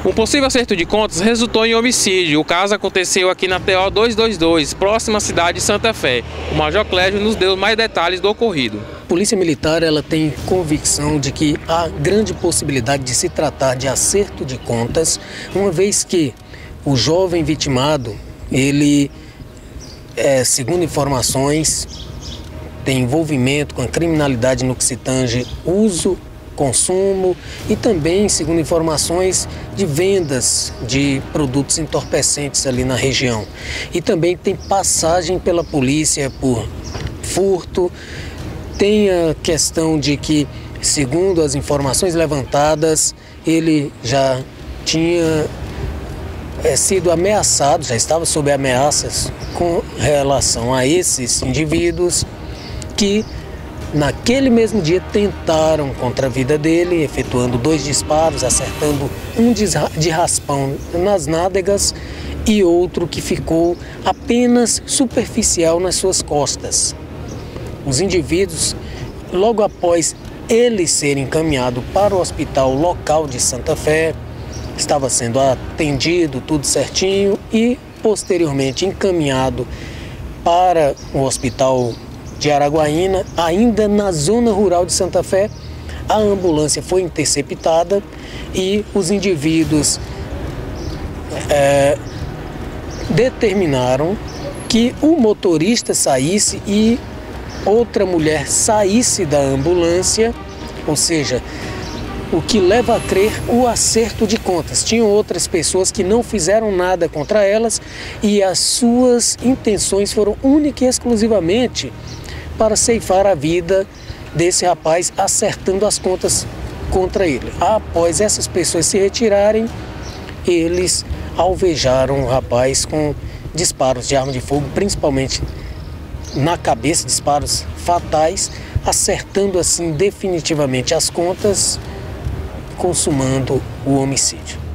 Um possível acerto de contas resultou em homicídio. O caso aconteceu aqui na TO 222, próxima à cidade de Santa Fé. O Major Clésio nos deu mais detalhes do ocorrido. A Polícia Militar ela tem convicção de que há grande possibilidade de se tratar de acerto de contas, uma vez que o jovem vitimado, ele, segundo informações, tem envolvimento com a criminalidade no que se tange uso, consumo e também, segundo informações, de vendas de produtos entorpecentes ali na região. E também tem passagem pela polícia por furto. Tem a questão de que, segundo as informações levantadas, ele já tinha sido ameaçado, já estava sob ameaças com relação a esses indivíduos que naquele mesmo dia tentaram contra a vida dele, efetuando 2 disparos, acertando um de raspão nas nádegas e outro que ficou apenas superficial nas suas costas. Os indivíduos, logo após ele ser encaminhado para o hospital local de Santa Fé, estava sendo atendido, tudo certinho, e posteriormente encaminhado para o hospital de Araguaína, ainda na zona rural de Santa Fé. A ambulância foi interceptada e os indivíduos determinaram que o motorista saísse e outra mulher saísse da ambulância, ou seja, o que leva a crer o acerto de contas. Tinham outras pessoas que não fizeram nada contra elas e as suas intenções foram única e exclusivamente para ceifar a vida desse rapaz, acertando as contas contra ele. Após essas pessoas se retirarem, eles alvejaram o rapaz com disparos de arma de fogo, principalmente na cabeça, disparos fatais, acertando assim definitivamente as contas, consumando o homicídio.